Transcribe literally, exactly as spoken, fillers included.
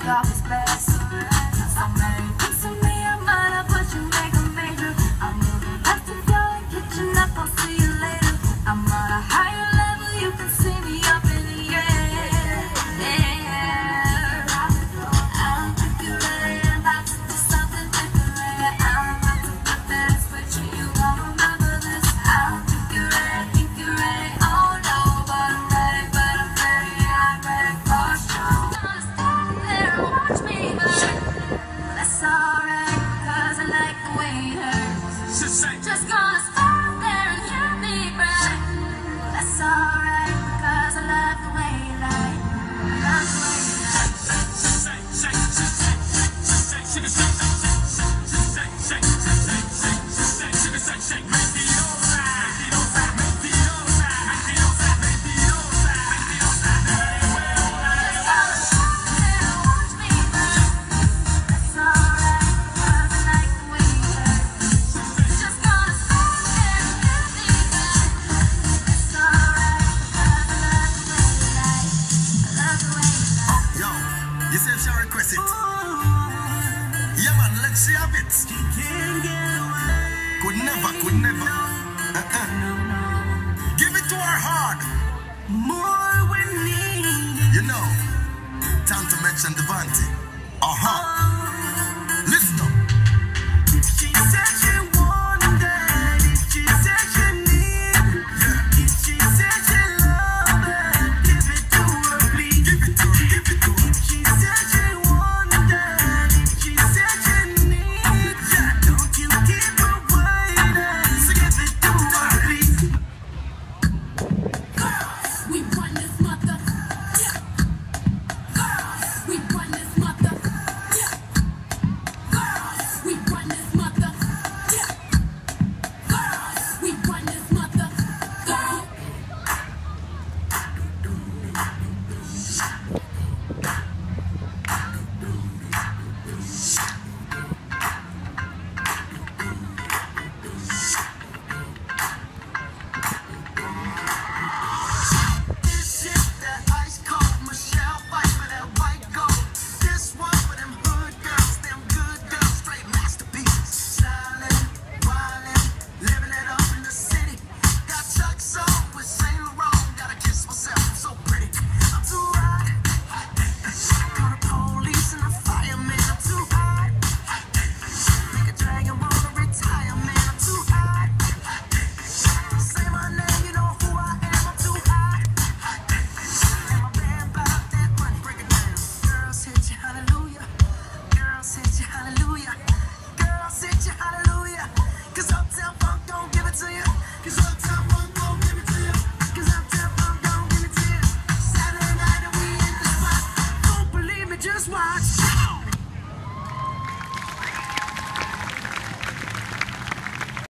God was blessed. I'm married, piece of me, I'm gonna put you make a major. I'm moving back to your kitchen up, I'll see you later. I'm on a higher level, you can see me up in the air. Yeah. I'll keep you ready, I'm about to do something different. I'm about to put that switch and you won't remember this. I'll keep you ready, keep you ready. Oh no, but I'm ready, but I'm ready, I'm ready for sure. Gonna stand there and watch me burn. That's alright, cause I like the way it hurts. Just gonna stand there and hear me burn. That's alright, cause I love the way you lie. I love the way you lie. You said she request it. Yeah man, let's see a bit. Could never, could never. Uh-uh. Give it to her hard. More we need. You know, time to mention Devante. Uh-huh. Listen up. She said she wanted it. She said she needed. Yeah. She said she loved it. Give it to her, please. Give it to her, give it to her. She said she wanted it. She said she needed. Yeah. Don't you keep her waiting. So give it to her, please. Girls, we run this mother. Yeah. Girls, we run this mother. Yeah. Girls, we run this mother. Yeah. Girls, we run this mother. Girl. This is that ice cold Michelle fight for that white gold. This one for them hood girls, them good girls, straight masterpieces. Stylin', wildin', living it up in the city. Got Chuck's on with Saint Laurent. Gotta kiss myself, I'm so pretty. I'm too hot. Call the police and the fireman. I'm too hot. Make a dragon wanna retire, man. I'm too hot. Say my name, you know who I am. I'm too hot. And my band bought that money, break it down. Girls hit you, hallelujah. Girls hit you, hallelujah. Girls hit you, hallelujah. Cause Uptown Funk don't give it to you. Cause Uptown Funk don't give it to you. Cause Uptown Funk don't give it to you. Saturday night and we in the spot. Don't believe me, just watch.